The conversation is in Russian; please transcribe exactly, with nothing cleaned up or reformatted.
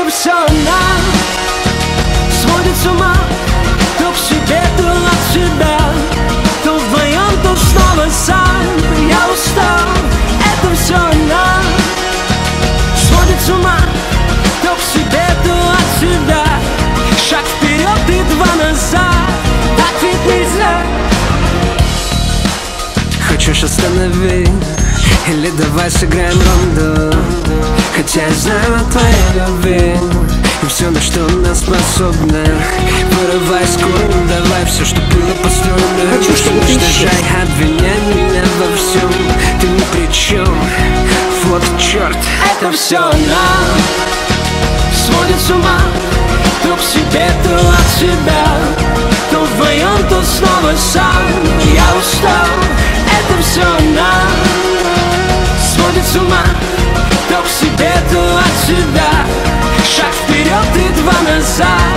Это все она сводит с ума. То к себе, то от себя, то вдвоем, то снова сам. Я устал. Это все она сводит с ума. То к себе, то от себя. Шаг вперед и два назад. Так ведь нельзя. Хочешь остановить? Или давай сыграем ронду? Хотя я знаю о твоей любви и все, на что она способна. Вырывай с корнем, давай все, что было построено. Хочу, чтобы ты уничтожай, обвиняй меня во всем. Ты ни при чем. Вот черт. Это все она сводит с ума. То к себе, то от себя, то вдвоем, то снова сам. Я устал. Это все она сводит с ума. То к себе, то от себя. Шаг вперед и два назад.